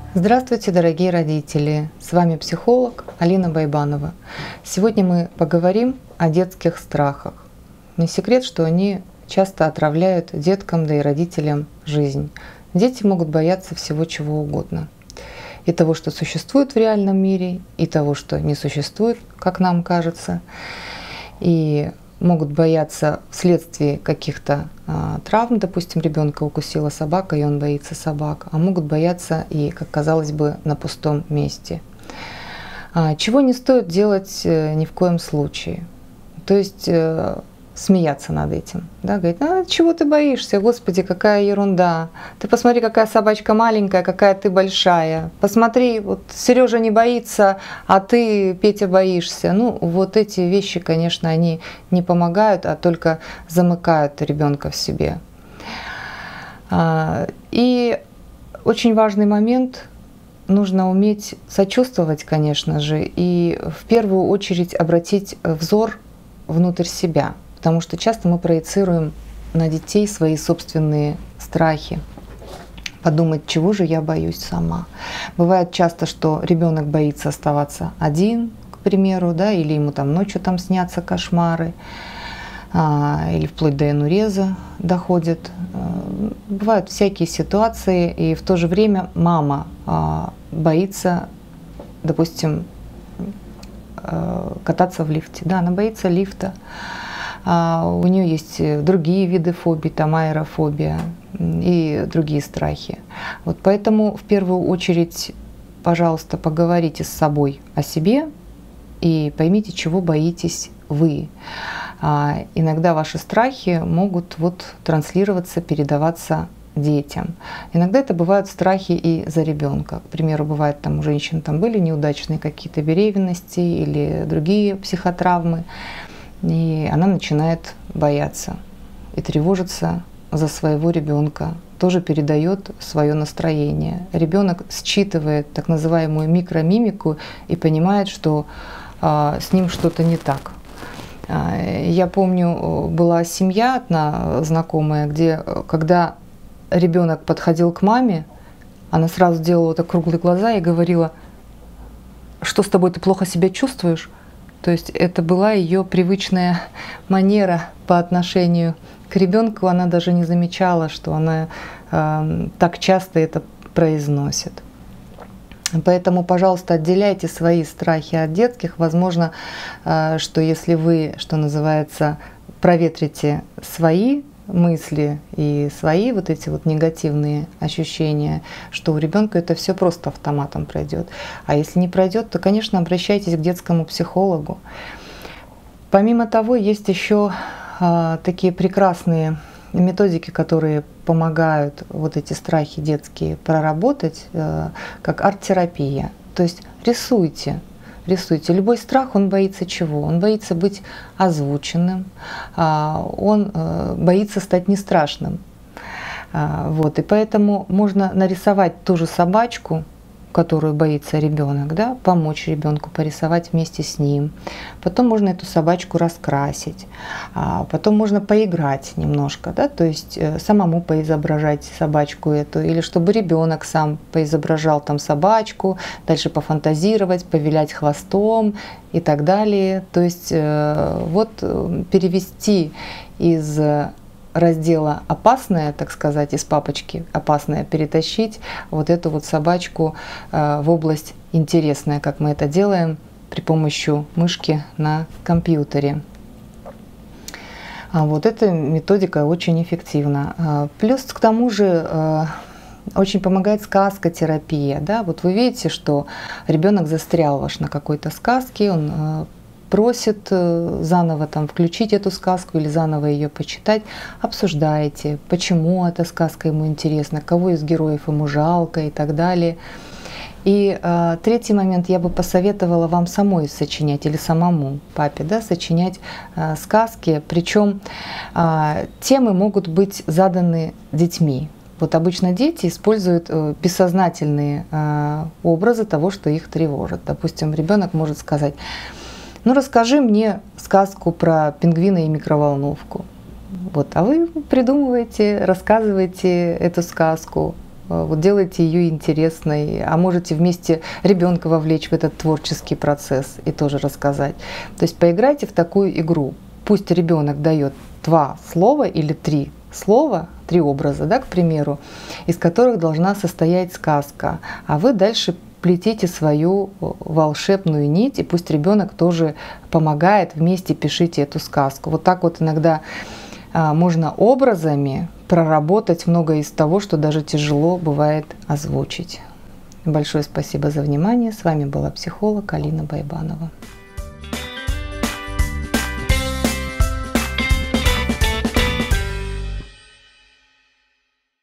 Здравствуйте, дорогие родители! С вами психолог Алина Байбанова. Сегодня мы поговорим о детских страхах. Не секрет, что они часто отравляют деткам, да и родителям жизнь. Дети могут бояться всего чего угодно. И того, что существует в реальном мире, и того, что не существует, как нам кажется. И могут бояться вследствие каких-то травм, допустим, ребенка укусила собака, и он боится собак, а могут бояться и, как казалось бы, на пустом месте. Чего не стоит делать ни в коем случае. То есть смеяться над этим, да, говорить: чего ты боишься, Господи, какая ерунда, ты посмотри, какая собачка маленькая, какая ты большая, посмотри, вот Сережа не боится, а ты, Петя, боишься. Ну, вот эти вещи, конечно, они не помогают, а только замыкают ребенка в себе. И очень важный момент: нужно уметь сочувствовать, конечно же, и в первую очередь обратить взор внутрь себя. Потому что часто мы проецируем на детей свои собственные страхи. Подумать, чего же я боюсь сама. Бывает часто, что ребенок боится оставаться один, к примеру, да, или ему там ночью там снятся кошмары, или вплоть до энуреза доходит. Бывают всякие ситуации, и в то же время мама боится, допустим, кататься в лифте. Да, она боится лифта. У нее есть другие виды фобий, там аэрофобия и другие страхи. Вот поэтому в первую очередь, пожалуйста, поговорите с собой о себе и поймите, чего боитесь вы. Иногда ваши страхи могут транслироваться, передаваться детям. Иногда это бывают страхи и за ребенка. К примеру, бывает, там у женщин были неудачные какие-то беременности или другие психотравмы. И она начинает бояться и тревожиться за своего ребенка, тоже передает свое настроение. Ребенок считывает так называемую микромимику и понимает, что с ним что-то не так. Я помню, была семья одна знакомая, где, когда ребенок подходил к маме, она сразу делала так круглые глаза и говорила: что с тобой, ты плохо себя чувствуешь? То есть это была ее привычная манера по отношению к ребенку. Она даже не замечала, что она так часто это произносит. Поэтому, пожалуйста, отделяйте свои страхи от детских. Возможно, что если вы, что называется, проветрите свои мысли и свои эти негативные ощущения, что у ребенка это все просто автоматом пройдет. А если не пройдет, то, конечно, обращайтесь к детскому психологу. Помимо того, есть еще такие прекрасные методики, которые помогают эти страхи детские проработать, как арт-терапия. То есть рисуйте. Рисуйте. Любой страх, он боится чего? Он боится быть озвученным, он боится стать нестрашным. И поэтому можно нарисовать ту же собачку, которую боится ребенок, да, помочь ребенку порисовать вместе с ним. Потом можно эту собачку раскрасить, потом можно поиграть немножко, да, то есть самому поизображать собачку эту, или чтобы ребенок сам поизображал там собачку, дальше пофантазировать, повилять хвостом и так далее. То есть перевести из раздела «опасное», так сказать, из папочки «опасное» перетащить эту собачку в область «интересная», как мы это делаем при помощи мышки на компьютере. Эта методика очень эффективна. Плюс к тому же очень помогает сказкотерапия. Да? Вы видите, что ребенок застрял на какой-то сказке, он просит заново включить эту сказку или заново ее почитать, обсуждаете, почему эта сказка ему интересна, кого из героев ему жалко и так далее. И третий момент, я бы посоветовала вам самой сочинять или самому папе, да, сочинять сказки, причем темы могут быть заданы детьми. Обычно дети используют бессознательные образы того, что их тревожит. Допустим, ребенок может сказать: расскажи мне сказку про пингвина и микроволновку. А вы придумываете, рассказываете эту сказку. вот делайте ее интересной, а можете вместе ребенка вовлечь в этот творческий процесс и тоже рассказать. То есть поиграйте в такую игру. Пусть ребенок дает 2 слова или 3 слова, 3 образа, да, к примеру, из которых должна состоять сказка, а вы дальше плетите свою волшебную нить, и пусть ребенок тоже помогает, вместе пишите эту сказку. Вот так вот иногда можно образами проработать многое из того, что даже тяжело бывает озвучить. Большое спасибо за внимание. С вами была психолог Алина Байбанова.